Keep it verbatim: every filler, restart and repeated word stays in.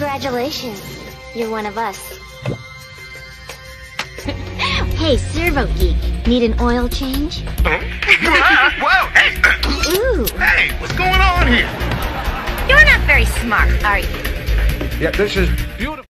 Congratulations. You're one of us. Hey, Servo Geek. Need an oil change? Huh? Ah, whoa! Hey! Ooh. Hey, what's going on here? You're not very smart, are you? Yeah, this is beautiful.